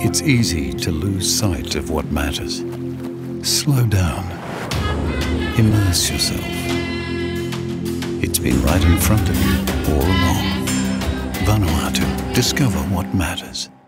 It's easy to lose sight of what matters. Slow down. Immerse yourself. It's been right in front of you all along. Vanuatu. Discover what matters.